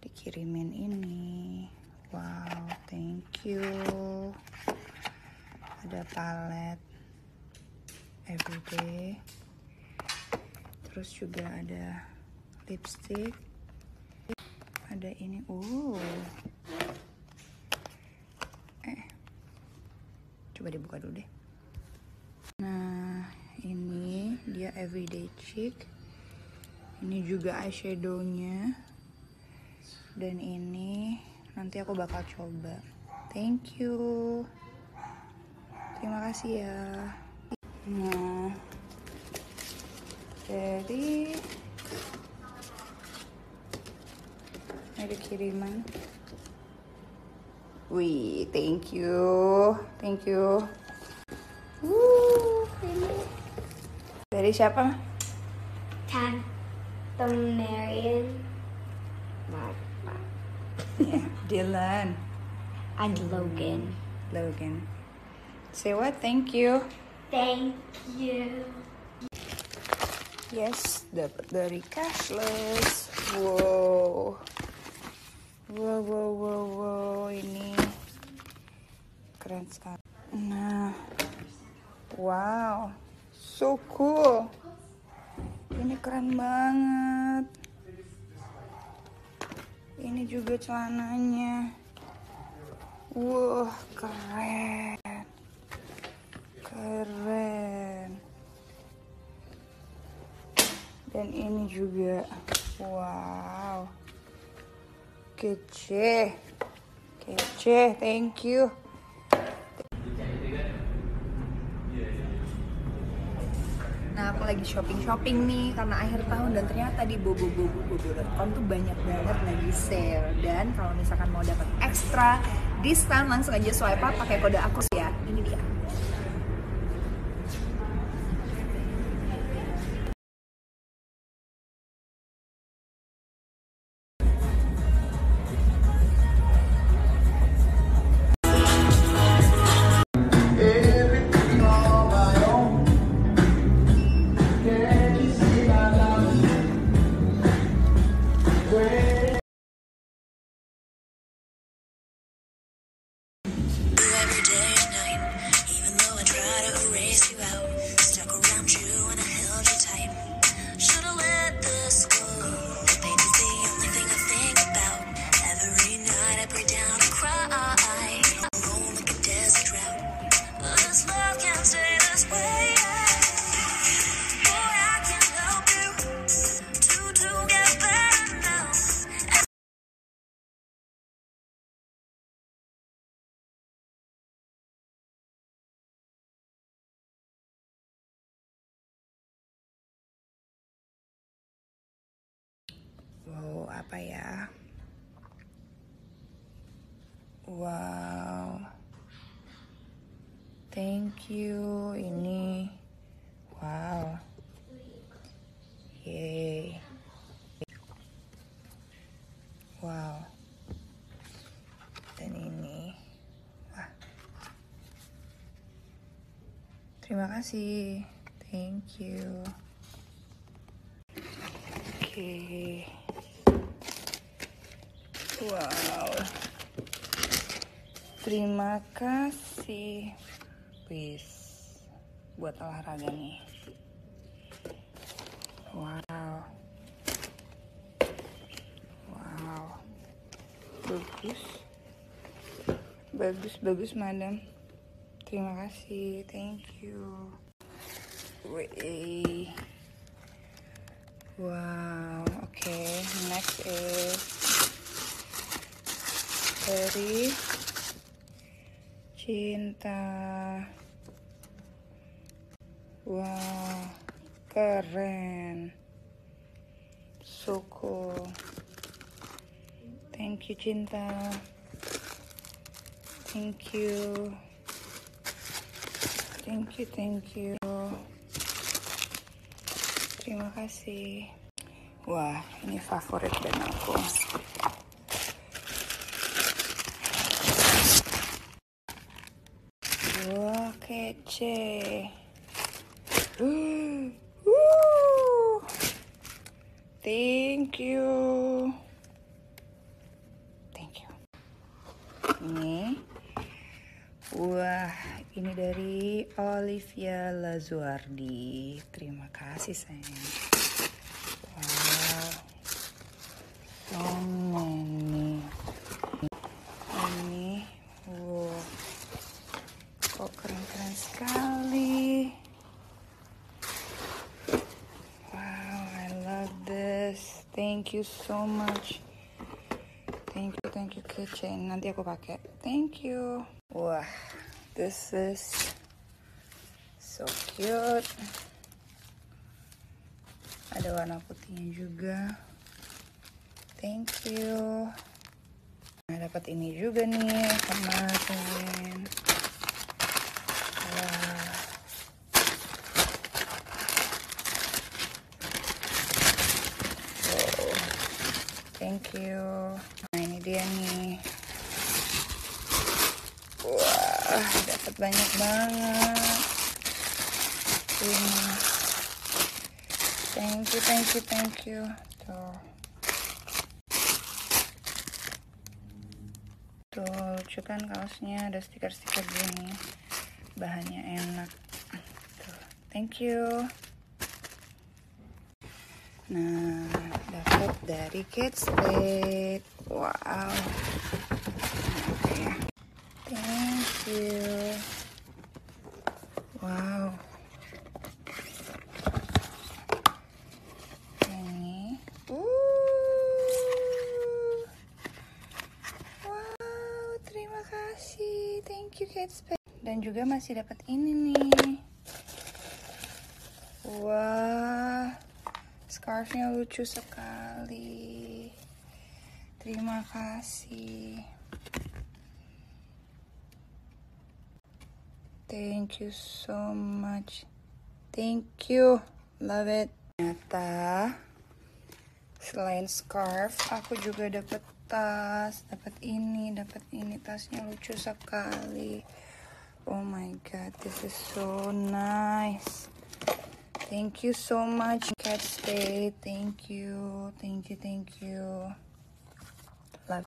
dikirimin ini. Wow, thank you. Ada palet everyday. Terus juga ada lipstick. Ada ini. Coba dibuka dulu deh. Nah, ini dia everyday chic. Ini juga eyeshadownya. Dan ini nanti aku bakal coba. Thank you. Terima kasih ya. Nah, jadi ada kiriman. Wih, thank you. Thank you. Ini dari siapa? Tante Marian. Yeah, Dylan. And Logan. Logan. Say what? Thank you. Thank you. Yes, dapat dari Cashless. Wow. Wow. Ini keren sekali. Nah, wow, so cool. Ini keren banget. Ini juga celananya. Wah, keren. Dan ini juga, wow, kece, thank you. Nah, aku lagi shopping nih karena akhir tahun dan ternyata di bobo.com tuh banyak banget lagi sale. Dan kalau misalkan mau dapat ekstra diskon langsung aja swipe up pakai kode aku ya. Ini dia. Wow, apa ya? Wow, thank you. Ini, wow, yay, wow. Dan ini, wah, terima kasih, thank you. Oke. Wow, terima kasih. Wis, buat olahraga nih. Wow, bagus madam. Terima kasih, thank you. Wih, wow, oke. Next is dari Cinta. Wow, keren, so cool. Thank you Cinta, thank you. Terima kasih. Wah, ini favorit band aku. Wah, kece. Thank you. Ini. Wah, ini dari Olivia Lazuardi. Terima kasih sayang. Wow. So many. Ini. Wow. Kok keren-keren sekali. Wow, I love this. Thank you so much. Thank you keychain. Nanti aku pakai. Thank you. Wah, this is so cute. Ada warna putihnya juga. Thank you. Nah, dapat ini juga nih kemarin. Wah. Wow. Thank you. Nah, ini dia nih. Wah, dapat banyak banget. Ini. Thank you. Tuh. Tuh, lucu kan kaosnya, ada stiker-stiker gini. Bahannya enak. Tuh, thank you. Nah, dapat dari Kate Spade. Wow. Oke. Thank you. Wow. Ini. Wow, terima kasih. Thank you Kate Spade. Dan juga masih dapat ini nih. Wah. Scarfnya lucu sekali. Terima kasih. Thank you so much. Thank you. Love it. Ternyata selain scarf, aku juga dapat tas, dapat ini. Tasnya lucu sekali. Oh my god, this is so nice. Thank you so much, Kate Spade. Thank you. Love.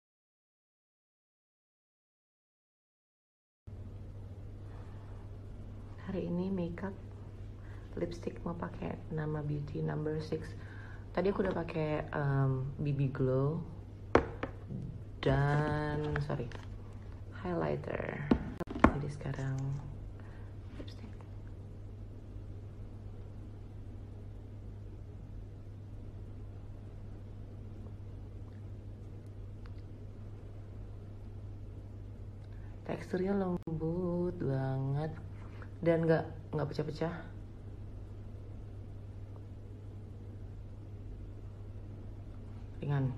Hari ini makeup lipstick mau pakai nama Beauty Number 6. Tadi aku udah pakai BB Glow dan highlighter. Jadi sekarang lipstick. Teksturnya lembut banget dan nggak pecah-pecah. Ringan.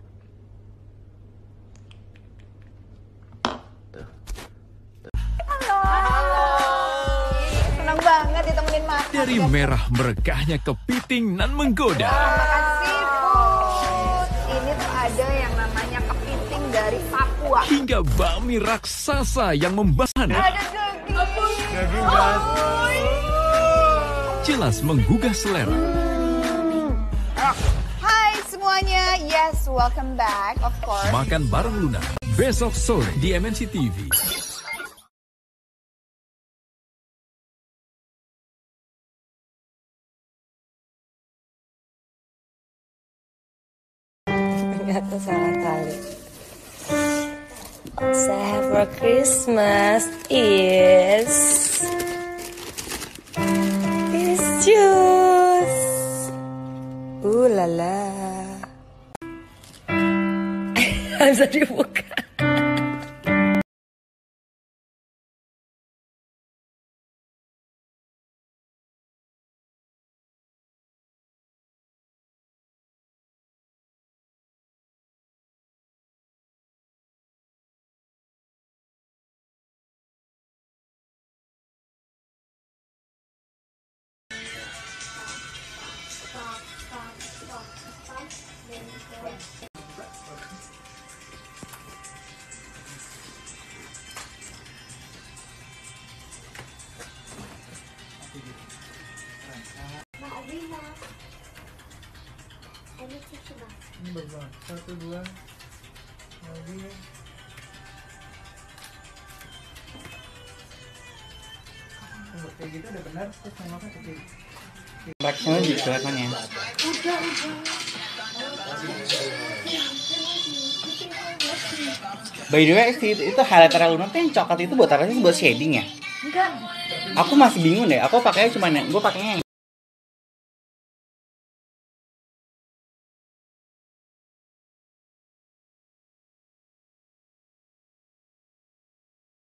Halo. Senang banget ditemenin makan. Dari merah meregahnya kepiting nan menggoda. Makan seafood. Ini tuh ada yang namanya kepiting dari Papua. Hingga bakmi raksasa yang membahana. Ada daging. Jelas menggugah selera. Hai semuanya, yes, welcome back, of course. Makan bareng Luna. Besok sore di MNC TV. Ternyata salah kali. Saya have for Christmas is juice. Lala. Bisa dibuka. Ini bagus banget. 1, 2 lagi. Reaksinya juga kelihatannya. By the way, itu highlighter Luna tuh yang coklat itu buat apa sih? Buat shading ya? Enggak. Aku masih bingung deh. Aku pakainya gue pakainya yang